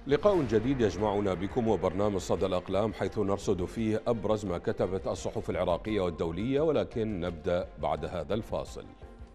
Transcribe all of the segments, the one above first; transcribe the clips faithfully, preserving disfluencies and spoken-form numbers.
لقاء جديد يجمعنا بكم وبرنامج صدى الأقلام، حيث نرصد فيه أبرز ما كتبت الصحف العراقية والدولية، ولكن نبدأ بعد هذا الفاصل.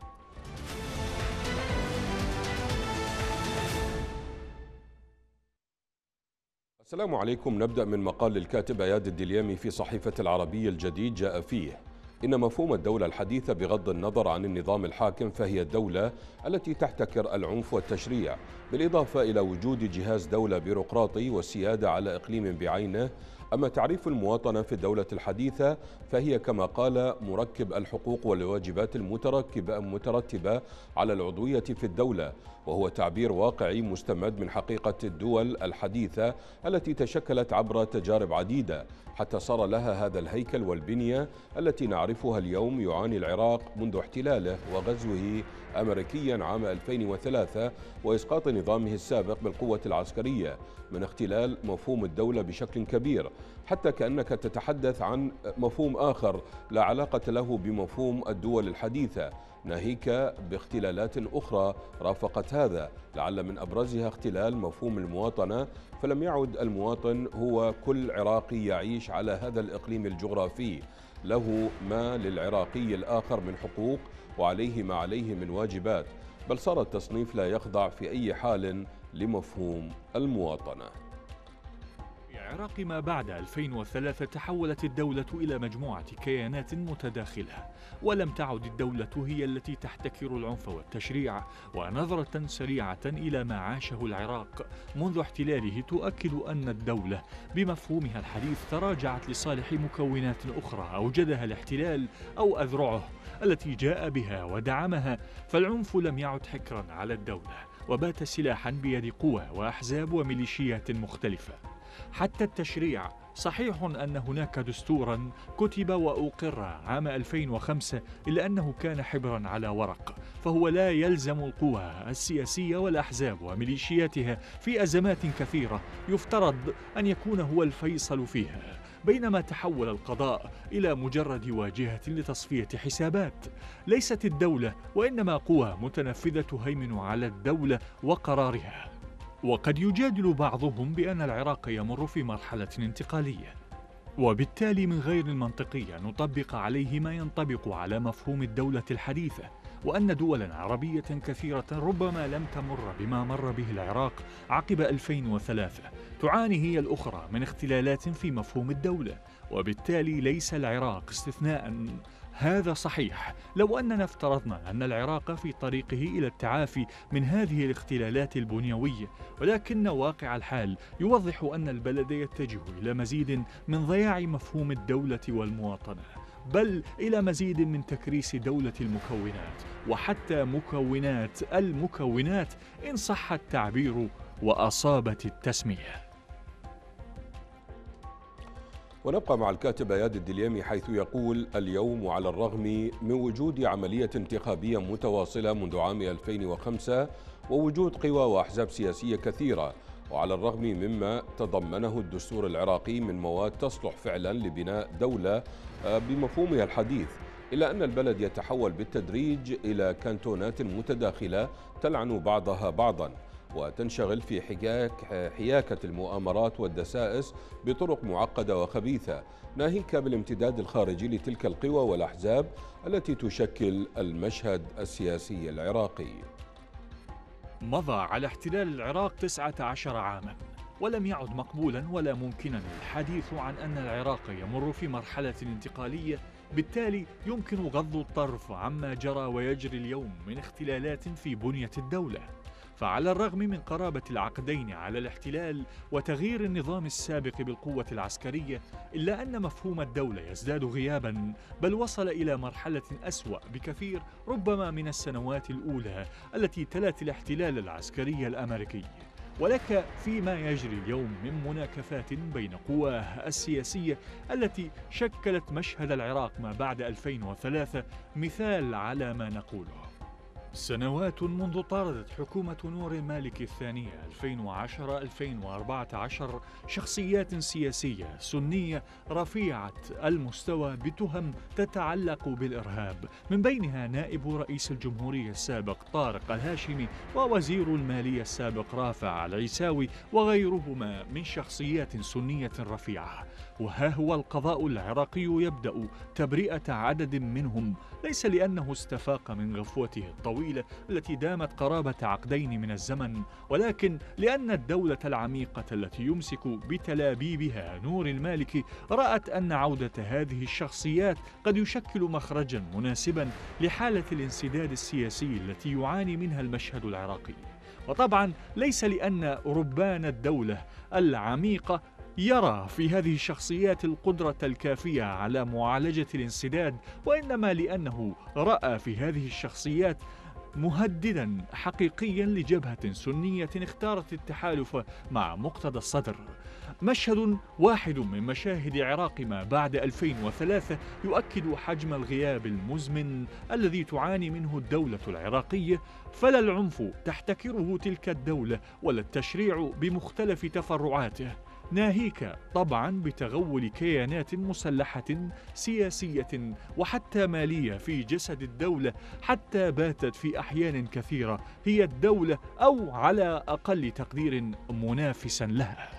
السلام عليكم. نبدأ من مقال الكاتب اياد الدليامي في صحيفة العربية الجديد، جاء فيه: إن مفهوم الدولة الحديثة بغض النظر عن النظام الحاكم فهي الدولة التي تحتكر العنف والتشريع، بالإضافة إلى وجود جهاز دولة بيروقراطي والسيادة على إقليم بعينه. أما تعريف المواطنة في الدولة الحديثة فهي كما قال مركب الحقوق والواجبات المتركبة مترتبة على العضوية في الدولة، وهو تعبير واقعي مستمد من حقيقة الدول الحديثة التي تشكلت عبر تجارب عديدة حتى صار لها هذا الهيكل والبنية التي نعرفها اليوم. يعاني العراق منذ احتلاله وغزوه أمريكيا عام ألفين وثلاثة وإسقاط نظامه السابق بالقوة العسكرية من اختلال مفهوم الدولة بشكل كبير، حتى كأنك تتحدث عن مفهوم آخر لا علاقة له بمفهوم الدول الحديثة، ناهيك باختلالات أخرى رافقت هذا، لعل من أبرزها اختلال مفهوم المواطنة، فلم يعد المواطن هو كل عراقي يعيش على هذا الإقليم الجغرافي، له ما للعراقي الآخر من حقوق وعليه ما عليه من واجبات، بل صار التصنيف لا يخضع في أي حال لمفهوم المواطنة. في العراق ما بعد ألفين وثلاثة تحولت الدولة إلى مجموعة كيانات متداخلة، ولم تعد الدولة هي التي تحتكر العنف والتشريع. ونظرة سريعة إلى ما عاشه العراق منذ احتلاله تؤكد أن الدولة بمفهومها الحديث تراجعت لصالح مكونات أخرى أوجدها الاحتلال أو أذرعه التي جاء بها ودعمها. فالعنف لم يعد حكرا على الدولة، وبات سلاحا بيد قوى وأحزاب وميليشيات مختلفة. حتى التشريع، صحيح أن هناك دستورا كتب وأقر عام ألفين وخمسة، إلا أنه كان حبرا على ورق، فهو لا يلزم القوى السياسية والأحزاب وميليشياتها في أزمات كثيرة يفترض أن يكون هو الفيصل فيها، بينما تحول القضاء إلى مجرد واجهة لتصفية حسابات. ليست الدولة وإنما قوى متنفذة تهيمن على الدولة وقرارها. وقد يجادل بعضهم بأن العراق يمر في مرحلة انتقالية، وبالتالي من غير المنطقي أن نطبق عليه ما ينطبق على مفهوم الدولة الحديثة، وأن دولا عربية كثيرة ربما لم تمر بما مر به العراق عقب ألفين وثلاثة تعاني هي الأخرى من اختلالات في مفهوم الدولة، وبالتالي ليس العراق استثناء. هذا صحيح لو أننا افترضنا أن العراق في طريقه إلى التعافي من هذه الاختلالات البنيوية، ولكن واقع الحال يوضح أن البلد يتجه إلى مزيد من ضياع مفهوم الدولة والمواطنة، بل إلى مزيد من تكريس دولة المكونات، وحتى مكونات المكونات إن صح التعبير وأصابت التسمية. ونبقى مع الكاتب اياد الدليامي، حيث يقول: اليوم وعلى الرغم من وجود عملية انتخابية متواصلة منذ عام ألفين وخمسة ووجود قوى وأحزاب سياسية كثيرة، وعلى الرغم مما تضمنه الدستور العراقي من مواد تصلح فعلا لبناء دولة بمفهومها الحديث، إلا أن البلد يتحول بالتدريج إلى كانتونات متداخلة تلعن بعضها بعضا، وتنشغل في حكاك حياكة المؤامرات والدسائس بطرق معقدة وخبيثة، ناهيك بالامتداد الخارجي لتلك القوى والأحزاب التي تشكل المشهد السياسي العراقي. مضى على احتلال العراق تسعة عشر عاما، ولم يعد مقبولا ولا ممكنا الحديث عن أن العراق يمر في مرحلة انتقالية. بالتالي يمكن غض الطرف عما جرى ويجري اليوم من اختلالات في بنية الدولة. فعلى الرغم من قرابة العقدين على الاحتلال وتغيير النظام السابق بالقوة العسكرية، إلا أن مفهوم الدولة يزداد غيابا، بل وصل إلى مرحلة أسوأ بكثير ربما من السنوات الأولى التي تلت الاحتلال العسكري الأمريكي. ولك فيما يجري اليوم من مناكفات بين قواه السياسية التي شكلت مشهد العراق ما بعد ألفين وثلاثة مثال على ما نقوله. سنوات منذ طاردت حكومة نور المالك الثانية ألفين وعشرة ألفين وأربعة عشر شخصيات سياسية سنية رفيعة المستوى بتهم تتعلق بالإرهاب، من بينها نائب رئيس الجمهورية السابق طارق الهاشمي ووزير المالية السابق رافع العيساوي وغيرهما من شخصيات سنية رفيعة. وها هو القضاء العراقي يبدأ تبرئة عدد منهم، ليس لأنه استفاق من غفوته الطويلة التي دامت قرابة عقدين من الزمن، ولكن لأن الدولة العميقة التي يمسك بتلابيبها نور المالكي رأت أن عودة هذه الشخصيات قد يشكل مخرجا مناسبا لحالة الانسداد السياسي التي يعاني منها المشهد العراقي. وطبعا ليس لأن ربان الدولة العميقة يرى في هذه الشخصيات القدرة الكافية على معالجة الانسداد، وإنما لأنه رأى في هذه الشخصيات مهددا حقيقيا لجبهة سنية اختارت التحالف مع مقتدى الصدر. مشهد واحد من مشاهد عراق ما بعد ألفين وثلاثة يؤكد حجم الغياب المزمن الذي تعاني منه الدولة العراقية، فلا العنف تحتكره تلك الدولة ولا التشريع بمختلف تفرعاته، ناهيك طبعا بتغول كيانات مسلحة سياسية وحتى مالية في جسد الدولة، حتى باتت في أحيان كثيرة هي الدولة أو على أقل تقدير منافسا لها.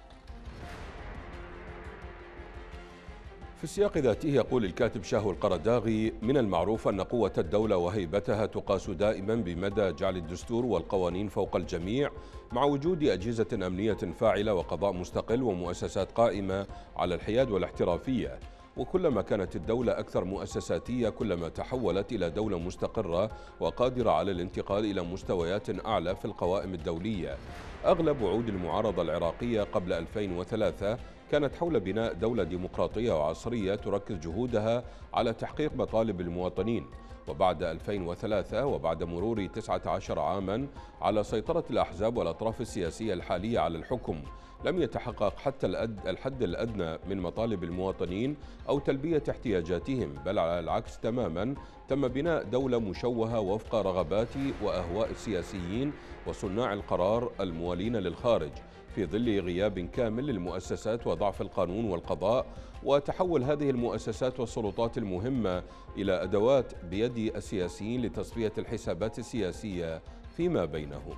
في السياق ذاته يقول الكاتب شاهو القرداغي: من المعروف أن قوة الدولة وهيبتها تقاس دائما بمدى جعل الدستور والقوانين فوق الجميع، مع وجود أجهزة أمنية فاعلة وقضاء مستقل ومؤسسات قائمة على الحياد والاحترافية. وكلما كانت الدولة أكثر مؤسساتية كلما تحولت إلى دولة مستقرة وقادرة على الانتقال إلى مستويات أعلى في القوائم الدولية. أغلب وعود المعارضة العراقية قبل ألفين وثلاثة كانت حول بناء دولة ديمقراطية وعصرية تركز جهودها على تحقيق مطالب المواطنين. وبعد ألفين وثلاثة وبعد مرور تسعة عشر عاما على سيطرة الأحزاب والأطراف السياسية الحالية على الحكم، لم يتحقق حتى الحد الأدنى من مطالب المواطنين أو تلبية احتياجاتهم، بل على العكس تماما تم بناء دولة مشوهة وفق رغبات وأهواء السياسيين وصناع القرار الموالين للخارج، في ظل غياب كامل للمؤسسات وضعف القانون والقضاء، وتحول هذه المؤسسات والسلطات المهمة إلى أدوات بيد السياسيين لتصفية الحسابات السياسية فيما بينهم.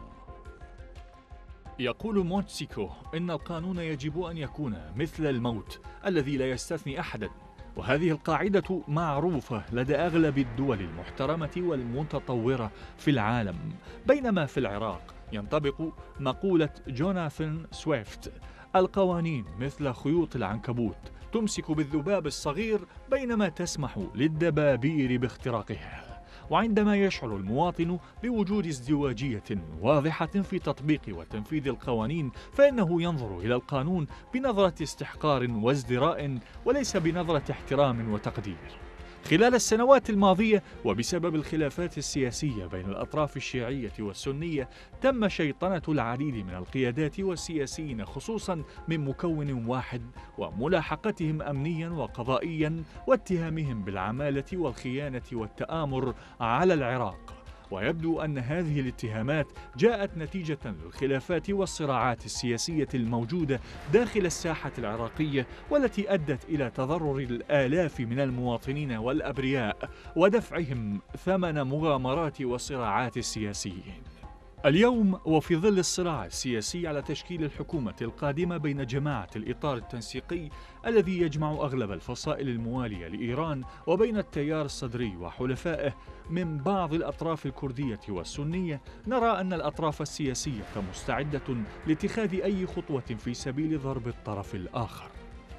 يقول مونتسيكو إن القانون يجب أن يكون مثل الموت الذي لا يستثني أحدا، وهذه القاعدة معروفة لدى أغلب الدول المحترمة والمتطورة في العالم، بينما في العراق ينطبق مقولة جوناثان سويفت: القوانين مثل خيوط العنكبوت تمسك بالذباب الصغير بينما تسمح للدبابير باختراقها. وعندما يشعر المواطن بوجود ازدواجية واضحة في تطبيق وتنفيذ القوانين فإنه ينظر إلى القانون بنظرة استحقار وازدراء وليس بنظرة احترام وتقدير. خلال السنوات الماضية وبسبب الخلافات السياسية بين الأطراف الشيعية والسنية تم شيطنة العديد من القيادات والسياسيين خصوصا من مكون واحد وملاحقتهم أمنيا وقضائيا واتهامهم بالعمالة والخيانة والتآمر على العراق. ويبدو أن هذه الاتهامات جاءت نتيجة للخلافات والصراعات السياسية الموجودة داخل الساحة العراقية، والتي أدت إلى تضرر الآلاف من المواطنين والأبرياء ودفعهم ثمن مغامرات وصراعات السياسيين. اليوم وفي ظل الصراع السياسي على تشكيل الحكومة القادمة بين جماعة الإطار التنسيقي الذي يجمع أغلب الفصائل الموالية لإيران وبين التيار الصدري وحلفائه من بعض الأطراف الكردية والسنية، نرى أن الأطراف السياسية مستعدة لاتخاذ أي خطوة في سبيل ضرب الطرف الآخر.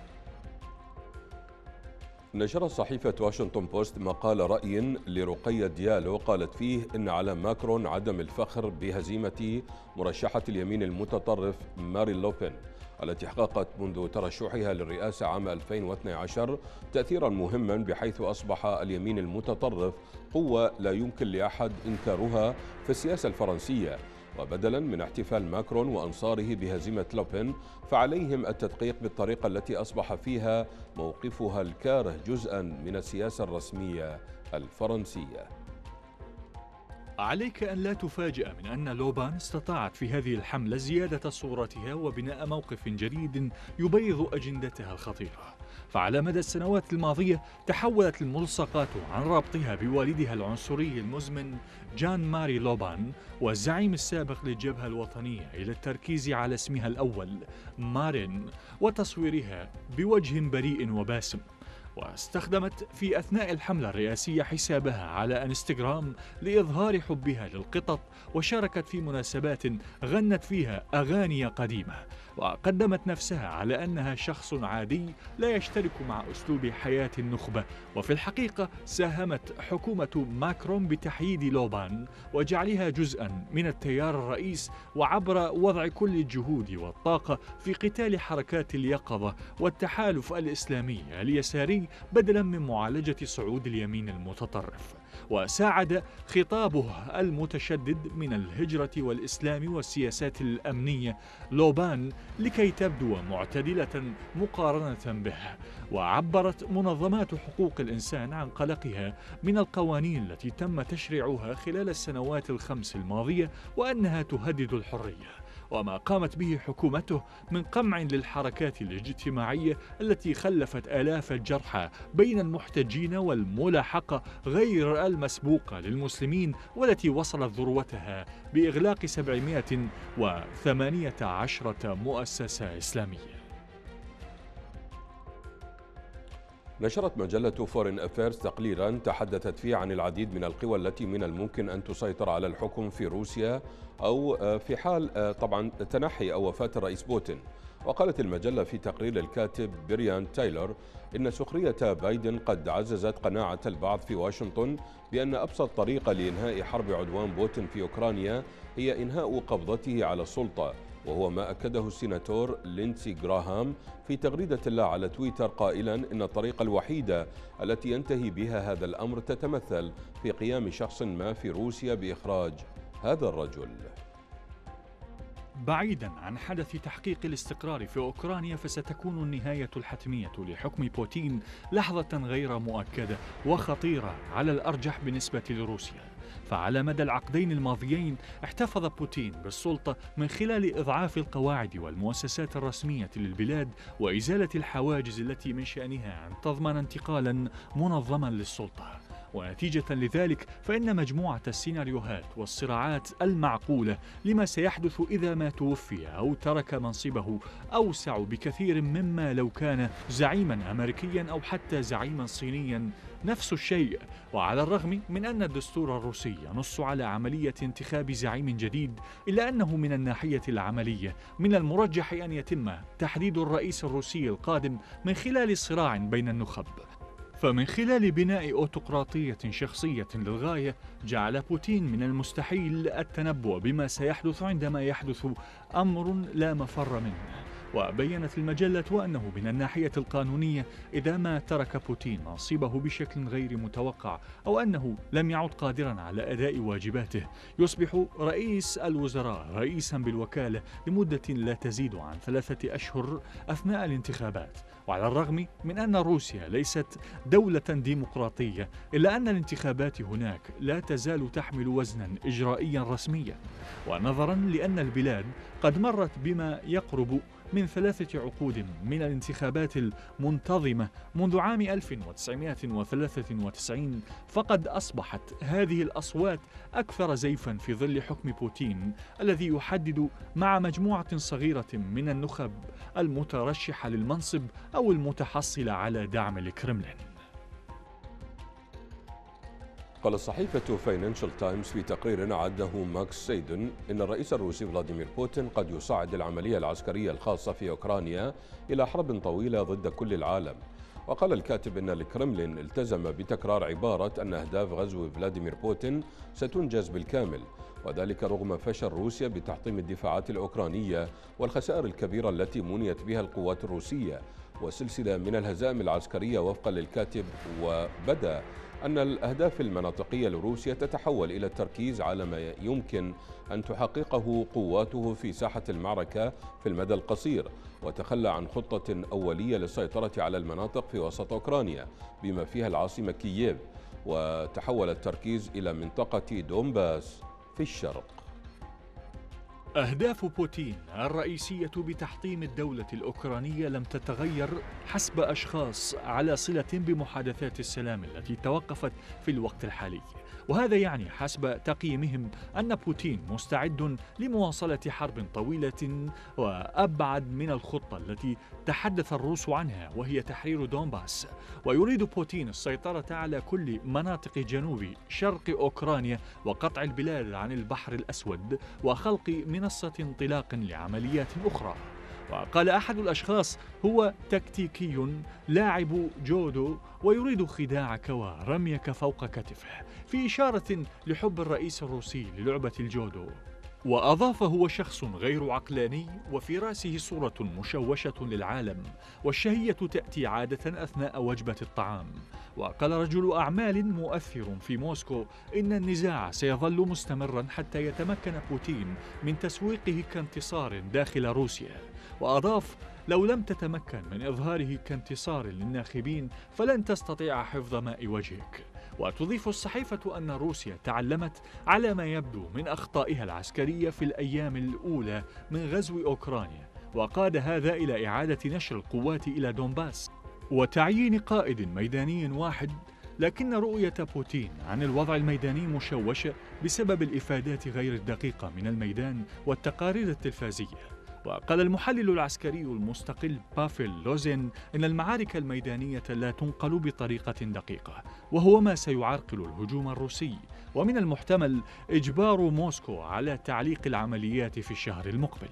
نشرت صحيفة واشنطن بوست مقال رأي لرقية ديالو قالت فيه إن على ماكرون عدم الفخر بهزيمة مرشحة اليمين المتطرف مارين لوبين التي حققت منذ ترشحها للرئاسة عام ألفين واثني عشر تأثيرا مهما، بحيث أصبح اليمين المتطرف قوة لا يمكن لأحد إنكارها في السياسة الفرنسية. وبدلا من احتفال ماكرون وأنصاره بهزيمة لوبين فعليهم التدقيق بالطريقة التي أصبح فيها موقفها الكاره جزءا من السياسة الرسمية الفرنسية. عليك أن لا تفاجأ من أن لوبان استطاعت في هذه الحملة زيادة صورتها وبناء موقف جديد يبيض أجندتها الخطيرة. فعلى مدى السنوات الماضية تحولت الملصقات عن ربطها بوالدها العنصري المزمن جان ماري لوبان والزعيم السابق للجبهة الوطنية إلى التركيز على اسمها الأول مارين وتصويرها بوجه بريء وباسم. واستخدمت في أثناء الحملة الرئاسية حسابها على انستغرام لإظهار حبها للقطط، وشاركت في مناسبات غنت فيها أغاني قديمة، وقدمت نفسها على أنها شخص عادي لا يشترك مع أسلوب حياة النخبة. وفي الحقيقة ساهمت حكومة ماكرون بتحييد لوبان وجعلها جزءا من التيار الرئيس، وعبر وضع كل الجهود والطاقة في قتال حركات اليقظة والتحالف الإسلامي اليساري بدلا من معالجة صعود اليمين المتطرف. وساعد خطابه المتشدد من الهجرة والإسلام والسياسات الأمنية لوبان لكي تبدو معتدلة مقارنة به. وعبرت منظمات حقوق الإنسان عن قلقها من القوانين التي تم تشريعها خلال السنوات الخمس الماضية وأنها تهدد الحرية، وما قامت به حكومته من قمع للحركات الاجتماعية التي خلفت آلاف الجرحى بين المحتجين والملاحقة غير المسبوقة للمسلمين، والتي وصلت ذروتها بإغلاق سبعمائة وثمانية عشر مؤسسة إسلامية. نشرت مجلة فورين أفيرز تقريرا تحدثت فيه عن العديد من القوى التي من الممكن أن تسيطر على الحكم في روسيا أو في حال طبعا تنحي أو وفاة الرئيس بوتين. وقالت المجلة في تقرير الكاتب بريان تايلور إن سخرية بايدن قد عززت قناعة البعض في واشنطن بأن أبسط طريقة لإنهاء حرب عدوان بوتين في أوكرانيا هي إنهاء قبضته على السلطة، وهو ما أكده السيناتور لينسي غراهام في تغريدة له على تويتر قائلا إن الطريقة الوحيدة التي ينتهي بها هذا الأمر تتمثل في قيام شخص ما في روسيا بإخراج هذا الرجل. بعيدا عن حدث تحقيق الاستقرار في أوكرانيا، فستكون النهاية الحتمية لحكم بوتين لحظة غير مؤكدة وخطيرة على الأرجح بالنسبة لروسيا. فعلى مدى العقدين الماضيين احتفظ بوتين بالسلطة من خلال إضعاف القواعد والمؤسسات الرسمية للبلاد وإزالة الحواجز التي من شأنها أن تضمن انتقالا منظما للسلطة. ونتيجة لذلك فإن مجموعة السيناريوهات والصراعات المعقولة لما سيحدث إذا ما توفي أو ترك منصبه أوسع بكثير مما لو كان زعيما أمريكيا أو حتى زعيما صينيا نفس الشيء. وعلى الرغم من أن الدستور الروسي ينص على عملية انتخاب زعيم جديد، إلا أنه من الناحية العملية من المرجح أن يتم تحديد الرئيس الروسي القادم من خلال صراع بين النخب. فمن خلال بناء أوتقراطية شخصية للغاية، جعل بوتين من المستحيل التنبؤ بما سيحدث عندما يحدث أمر لا مفر منه. وبيّنت المجلة أنه من الناحية القانونية إذا ما ترك بوتين منصبه بشكل غير متوقع أو أنه لم يعد قادرا على أداء واجباته، يصبح رئيس الوزراء رئيسا بالوكالة لمدة لا تزيد عن ثلاثة أشهر أثناء الانتخابات. وعلى الرغم من أن روسيا ليست دولة ديمقراطية، إلا أن الانتخابات هناك لا تزال تحمل وزنا إجرائيا رسميا. ونظرا لأن البلاد قد مرت بما يقرب من ثلاثة عقود من الانتخابات المنتظمة منذ عام ألف وتسعمائة وثلاثة وتسعين، فقد أصبحت هذه الأصوات أكثر زيفا في ظل حكم بوتين الذي يحدد مع مجموعة صغيرة من النخب المترشحة للمنصب أو المتحصلة على دعم الكرملين. قال صحيفة فاينانشال تايمز في تقرير أعده ماكس سيدون إن الرئيس الروسي فلاديمير بوتين قد يصعد العملية العسكرية الخاصة في أوكرانيا إلى حرب طويلة ضد كل العالم. وقال الكاتب إن الكرملين التزم بتكرار عبارة أن أهداف غزو فلاديمير بوتين ستنجز بالكامل، وذلك رغم فشل روسيا بتحطيم الدفاعات الأوكرانية والخسائر الكبيرة التي منيت بها القوات الروسية وسلسلة من الهزائم العسكرية وفقا للكاتب. وبدأ أن الأهداف المناطقية لروسيا تتحول إلى التركيز على ما يمكن أن تحققه قواته في ساحة المعركة في المدى القصير، وتخلى عن خطة أولية للسيطرة على المناطق في وسط أوكرانيا بما فيها العاصمة كييف. وتحول التركيز إلى منطقة دونباس في الشرق. أهداف بوتين الرئيسية بتحطيم الدولة الأوكرانية لم تتغير حسب أشخاص على صلة بمحادثات السلام التي توقفت في الوقت الحالي، وهذا يعني حسب تقييمهم أن بوتين مستعد لمواصلة حرب طويلة وأبعد من الخطة التي تحدث الروس عنها، وهي تحرير دونباس. ويريد بوتين السيطرة على كل مناطق جنوب شرق أوكرانيا وقطع البلاد عن البحر الأسود وخلق منصة انطلاق لعمليات أخرى. وقال أحد الأشخاص: هو تكتيكي لاعب جودو ويريد خداعك ورميك فوق كتفه، في إشارة لحب الرئيس الروسي للعبة الجودو. وأضاف: هو شخص غير عقلاني وفي رأسه صورة مشوشة للعالم، والشهية تأتي عادة أثناء وجبة الطعام. وقال رجل أعمال مؤثر في موسكو إن النزاع سيظل مستمرا حتى يتمكن بوتين من تسويقه كانتصار داخل روسيا. وأضاف: لو لم تتمكن من إظهاره كانتصار للناخبين فلن تستطيع حفظ ماء وجهك. وتضيف الصحيفة أن روسيا تعلمت على ما يبدو من أخطائها العسكرية في الأيام الأولى من غزو أوكرانيا، وقاد هذا إلى إعادة نشر القوات إلى دونباس وتعيين قائد ميداني واحد. لكن رؤية بوتين عن الوضع الميداني مشوشة بسبب الإفادات غير الدقيقة من الميدان والتقارير التلفازية. وقال المحلل العسكري المستقل بافل لوزين إن المعارك الميدانية لا تنقل بطريقة دقيقة، وهو ما سيعرقل الهجوم الروسي، ومن المحتمل إجبار موسكو على تعليق العمليات في الشهر المقبل.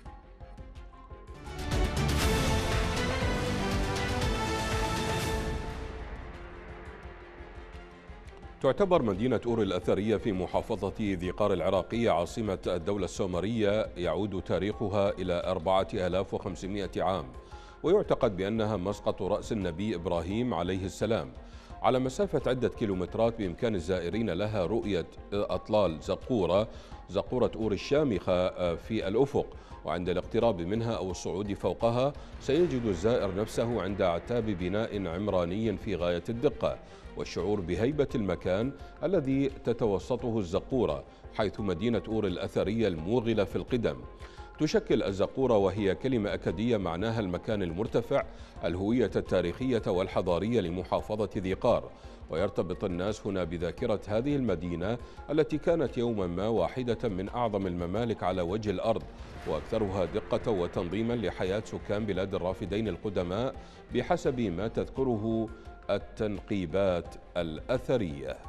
تعتبر مدينة أور الأثرية في محافظة ذي قار العراقية عاصمة الدولة السومرية يعود تاريخها إلى أربعة آلاف وخمسمائة عام، ويعتقد بأنها مسقط رأس النبي إبراهيم عليه السلام. على مسافة عدة كيلومترات بإمكان الزائرين لها رؤية أطلال زقورة زقورة أور الشامخة في الأفق، وعند الاقتراب منها أو الصعود فوقها سيجد الزائر نفسه عند أعتاب بناء عمراني في غاية الدقة والشعور بهيبة المكان الذي تتوسطه الزقورة، حيث مدينة أور الأثرية الموغلة في القدم. تشكل الزقورة وهي كلمة أكدية معناها المكان المرتفع، الهوية التاريخية والحضارية لمحافظة ذي قار، ويرتبط الناس هنا بذاكرة هذه المدينة التي كانت يوما ما واحدة من أعظم الممالك على وجه الأرض وأكثرها دقة وتنظيما لحياة سكان بلاد الرافدين القدماء بحسب ما تذكره التنقيبات الأثرية.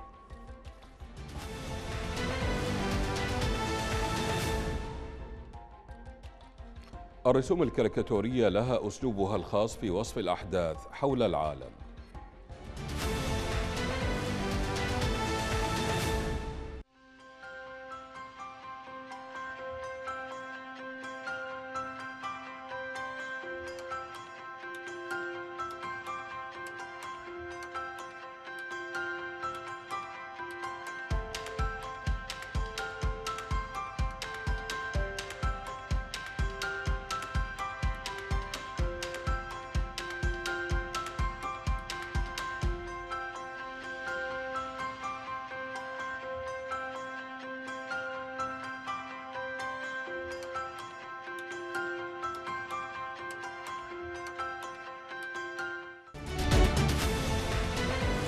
الرسوم الكاريكاتورية لها أسلوبها الخاص في وصف الأحداث حول العالم.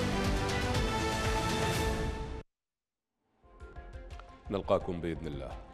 نلقاكم بإذن الله.